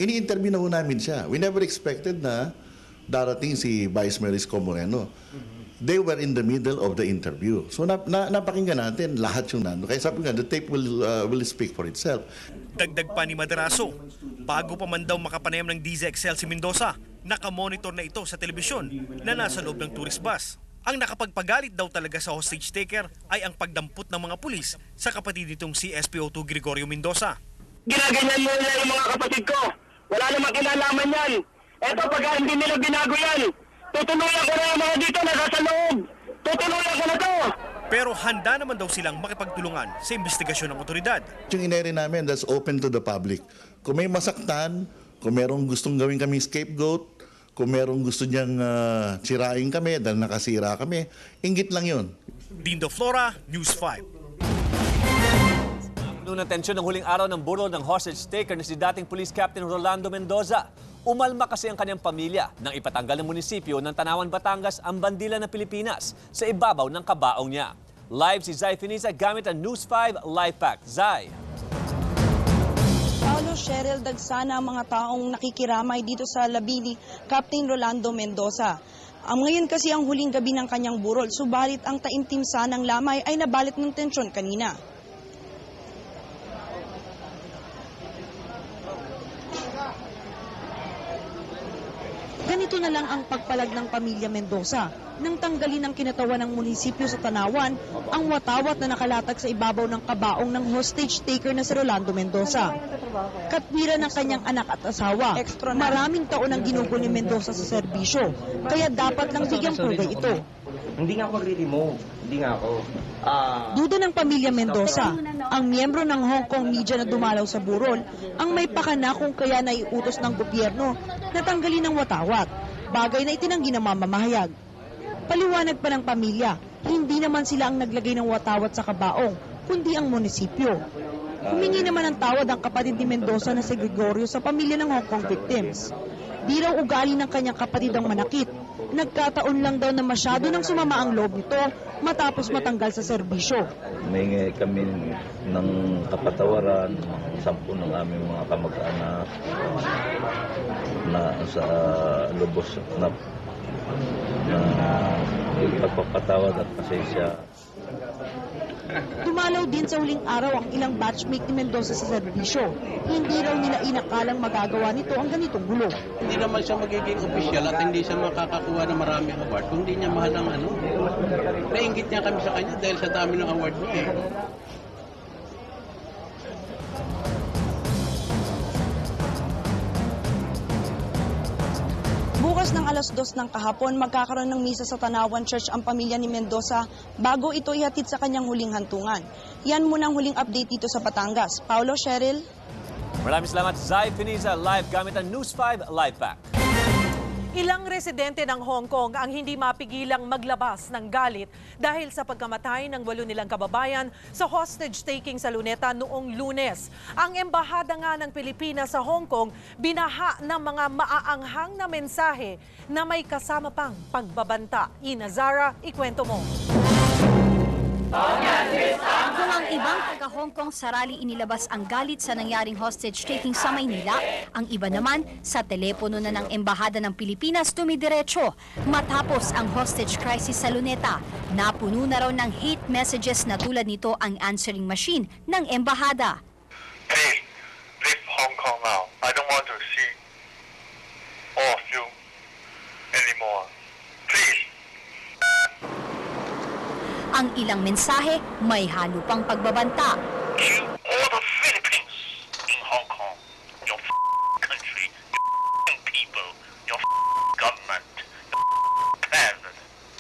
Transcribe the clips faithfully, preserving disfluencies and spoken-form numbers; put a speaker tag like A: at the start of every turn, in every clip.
A: ini-interview na ho namin siya. We never expected na darating si Vice Mayor Isko Moreno. They were in the middle of the interview. So na, na, napakinggan natin lahat yung nando. Kaya sabi nga, the tape will, uh, will speak for itself.
B: Dagdag pa ni Maderaso, bago pa man daw makapanayam ng D Z X L si Mendoza, nakamonitor na ito sa telebisyon na nasa loob ng tourist bus. Ang nakapagpagalit daw talaga sa hostage taker ay ang pagdampot ng mga pulis sa kapatid nitong si S P O two Gregorio Mendoza.
C: Ginaganyan mo nila yung mga kapatid ko. Wala namang kinalaman yan. Eto, pag hindi nila binago yan, tutuluyan ko na yung mga dito na nasa loob. Tutuluyan ko na to.
B: Pero handa naman daw silang makipagtulungan sa investigasyon ng otoridad.
A: Yung ineri namin, that's open to the public. Kung may masaktan, kung merong gustong gawin kami scapegoat, kung merong gusto niyang uh, sirain kami dahil nakasira kami, inggit lang yun.
B: Dindo Flora, News five.
D: Noong tensyon ng huling araw ng burol ng hostage taker na si dating Police Captain Rolando Mendoza. Umalma kasi ang kanyang pamilya nang ipatanggal ng munisipyo ng Tanawan, Batangas ang bandila ng Pilipinas sa ibabaw ng kabaong niya. Live si Zai Finiza gamit ang News five Live Pack. Zai.
E: Paulo, Cheryl, dagsana ang mga taong nakikiramay dito sa labi ni Captain Rolando Mendoza. Ang ngayon kasi ang huling gabi ng kanyang burol, subalit ang taimtim sanang lamay ay nabalit ng tensyon kanina. Ganito na lang ang pagpalag ng pamilya Mendoza nang tanggalin ng kinatawan ng munisipyo sa Tanawan ang watawat na nakalatag sa ibabaw ng kabaong ng hostage taker na si Rolando Mendoza. Katwiran ng kanyang anak at asawa. Maraming taon ang ginugol ni Mendoza sa serbisyo, kaya dapat lang bigyang pugay ito.
F: Hindi nga ako re-remove. Hindi nga ako. Uh,
E: Duda ng pamilya Mendoza, ang miyembro ng Hong Kong media na dumalaw sa burol, ang may pakana kung kaya naiutos ng gobyerno na tanggalin ang watawat, bagay na itinanggi ng mamamahayag. Paliwanag pa ng pamilya, hindi naman sila ang naglagay ng watawat sa kabaong, kundi ang munisipyo. Humingi naman ng tawad ang kapatid ni Mendoza na si Gregorio sa pamilya ng Hong Kong victims. Di raw ugali ng kanyang kapatid ang manakit. Nagkataon lang daw na masyado nang sumama ang loob nito matapos matanggal sa serbisyo.
G: Humingi kami ng kapatawaran, sampu ng aming mga kamag-anak na sa lubos na, na pagpapatawad at pasensya.
E: Dumalaw din sa huling araw ang ilang batchmate ni Mendoza sa serbisyo. Hindi raw nila inakalang magagawa nito ang ganitong gulo.
H: Hindi naman siya magiging opisyal at hindi siya makakakuha ng maraming award kung hindi niya mahal ang ano. Nainggit niya kami sa kanya dahil sa dami ng award niya eh.
E: Bukas ng alas dos ng kahapon, magkakaroon ng misa sa Tanawan Church ang pamilya ni Mendoza bago ito ihatid sa kanyang huling hantungan. Yan muna ang huling update dito sa Batangas. Paulo, Cheryl.
D: Maraming salamat, Zai Finiza, live gamit ang News five Live Pack.
I: Ilang residente ng Hong Kong ang hindi mapigilang maglabas ng galit dahil sa pagkamatay ng walo nilang kababayan sa hostage-taking sa Luneta noong Lunes. Ang embahada nga ng Pilipinas sa Hong Kong binaha ng mga maaanghang na mensahe na may kasama pang pagbabanta. Ina Zara, ikwento mo.
J: Kung ang ibang taga-Hong Kong sarali inilabas ang galit sa nangyaring hostage-taking sa Maynila, ang iba naman sa telepono na ng Embahada ng Pilipinas tumidiretso. Matapos ang hostage crisis sa Luneta, napuno na raw ng hate messages na tulad nito ang answering machine ng Embahada.
K: Hey, leave Hong Kong now. I don't want to see all of you anymore. Please.
J: Ang ilang mensahe may halo pang pagbabanta.
K: Kill all the Philippines in Hong Kong. Your country, your people, your government, your president.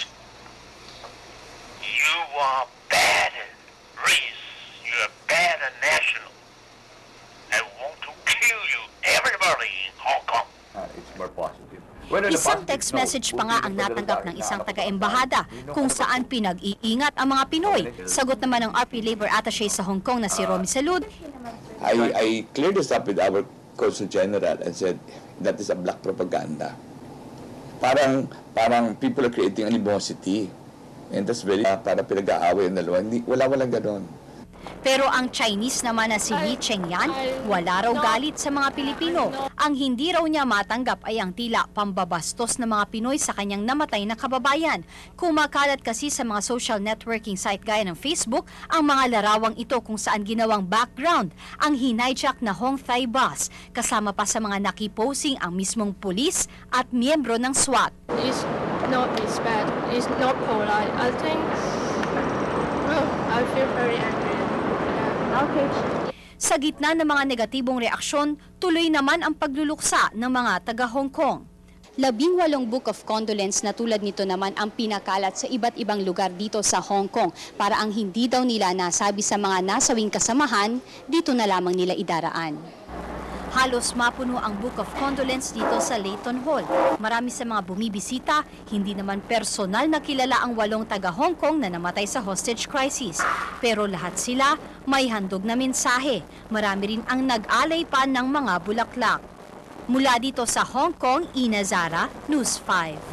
K: You are bad race. You are bad national. I want to kill you, everybody in Hong Kong.
G: Uh, it's more positive.
J: Isang text message pa nga ang natanggap ng isang taga-embahada kung saan pinag-iingat ang mga Pinoy. Sagot naman ng R P Labor Attaché sa Hong Kong na si Romy Salud.
L: I, I cleared this up with our Consul General and said that is a black propaganda. Parang, parang people are creating animosity. And that's very, uh, para pinag-aaway ang dalawa. Wala-walang ganon.
J: Pero ang Chinese naman na si Li Chengyan, wala raw galit sa mga Pilipino. Ang hindi raw niya matanggap ay ang tila pambabastos ng mga Pinoy sa kanyang namatay na kababayan. Kumakalat kasi sa mga social networking site gaya ng Facebook ang mga larawang ito kung saan ginawang background ang hinijack na Hong Thai bus. Kasama pa sa mga nakiposing ang mismong pulis at miyembro ng SWAT.
M: It's not respect, it's not polite. I think, well, I feel very angry. Yeah. Okay.
J: Sa gitna ng mga negatibong reaksyon, tuloy naman ang pagluluksa ng mga taga-Hong Kong. Labing walong book of condolence na tulad nito naman ang pinakalat sa iba't ibang lugar dito sa Hong Kong para ang hindi daw nila nasabi sa mga nasawing kasamahan, dito na lamang nila idaraan. Halos mapuno ang Book of Condolence dito sa Leighton Hall. Marami sa mga bumibisita, hindi naman personal na kilala ang walong taga-Hong Kong na namatay sa hostage crisis. Pero lahat sila may handog na mensahe. Marami rin ang nag-alay pa ng mga bulaklak. Mula dito sa Hong Kong, Ina Zara, News five.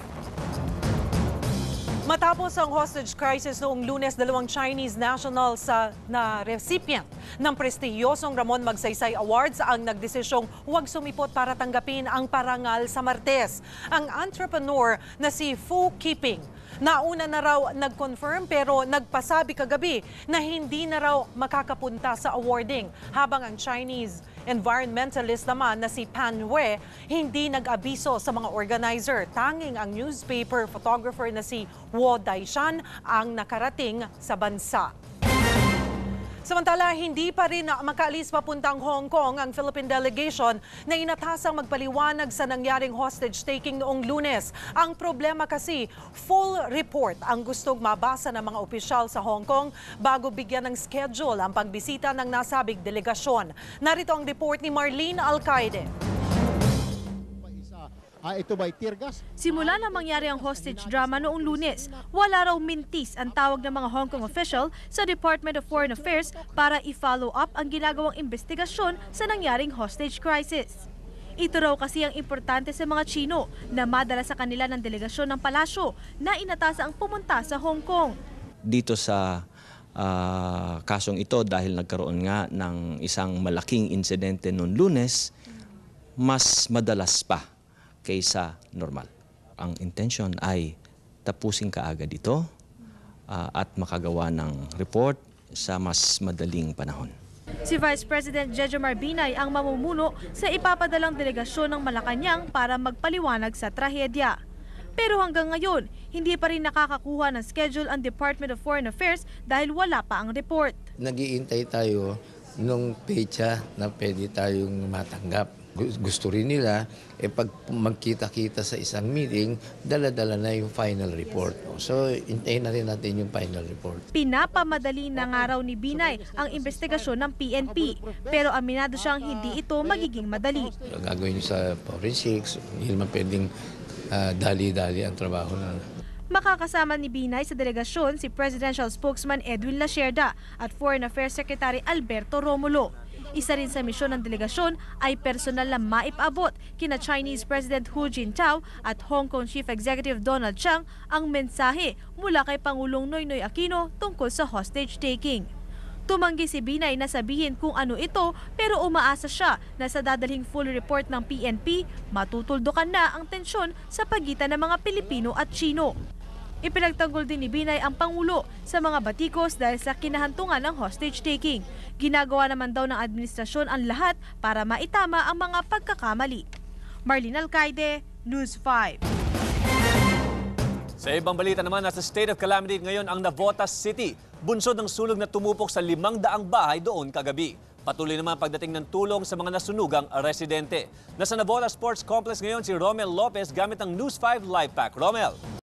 I: Matapos ang hostage crisis noong Lunes, dalawang Chinese nationals sa na recipient ng prestihiyosong Ramon Magsaysay Awards ang nagdesisyong huwag sumipot para tanggapin ang parangal sa Martes. Ang entrepreneur na si Fu Keeping, nauna na raw nag-confirm pero nagpasabi kagabi na hindi na raw makakapunta sa awarding, habang ang Chinese environmentalist naman na si Pan Wei hindi nag-abiso sa mga organizer. Tanging ang newspaper photographer na si Wo Daishan ang nakarating sa bansa. Samantala, hindi pa rin makaalis papuntang Hong Kong ang Philippine delegation na inatasang magpaliwanag sa nangyaring hostage-taking noong Lunes. Ang problema kasi, full report ang gustong mabasa ng mga opisyal sa Hong Kong bago bigyan ng schedule ang pagbisita ng nasabing delegasyon. Narito ang report ni Marlene Alcaide.
N: Ah, ito ba'y tear gas?
O: Simula na mangyari ang hostage drama noong Lunes, wala raw mintis ang tawag ng mga Hong Kong official sa Department of Foreign Affairs para i-follow up ang ginagawang investigasyon sa nangyaring hostage crisis. Ito raw kasi ang importante sa mga Chino na madala sa kanila ng delegasyon ng palasyo na inatasa ang pumunta sa Hong Kong.
P: Dito sa uh, kasong ito, dahil nagkaroon nga ng isang malaking insidente noong Lunes, mas madalas pa kaysa normal. Ang intention ay tapusin kaagad ito uh, at makagawa ng report sa mas madaling panahon.
O: Si Vice President Jejomar Binay ang mamumuno sa ipapadalang delegasyon ng Malacanang para magpaliwanag sa trahedya. Pero hanggang ngayon, hindi pa rin nakakakuha ng schedule ang Department of Foreign Affairs dahil wala pa ang report.
Q: Nag-iintay tayo nung pecha na pwede tayong matanggap. Gusto rin nila, eh pag magkita-kita sa isang meeting, dala-dala na yung final report. So, hintayin na rin natin yung final report.
O: Pinapamadali na nga raw ni Binay ang investigasyon ng P N P, pero aminado siyang hindi ito magiging madali.
Q: Gagawin sa forensics, hindi naman pwedeng uh, dali-dali ang trabaho na.
O: Makakasama ni Binay sa delegasyon si Presidential Spokesman Edwin Lacerda at Foreign Affairs Secretary Alberto Romulo. Isa rin sa misyon ng delegasyon ay personal na maipabot kina Chinese President Hu Jintao at Hong Kong Chief Executive Donald Tsang ang mensahe mula kay Pangulong Noynoy Aquino tungkol sa hostage-taking. Tumanggi si Binay na sabihin kung ano ito pero umaasa siya na sa dadalhing full report ng P N P, matutuldukan na ang tensyon sa pagitan ng mga Pilipino at Chino. Ipinagtanggol din ni Binay ang Pangulo sa mga batikos dahil sa kinahantungan ng hostage-taking. Ginagawa naman daw ng administrasyon ang lahat para maitama ang mga pagkakamali. Marlene Alcaide, News five.
D: Sa ibang balita naman, nasa state of calamity ngayon ang Navotas City. Bunsod ng sulog na tumupok sa limang daang bahay doon kagabi. Patuloy naman pagdating ng tulong sa mga nasunugang residente. Nasa Navotas Sports Complex ngayon si Romel Lopez gamit ang News five Live Pack. Romel.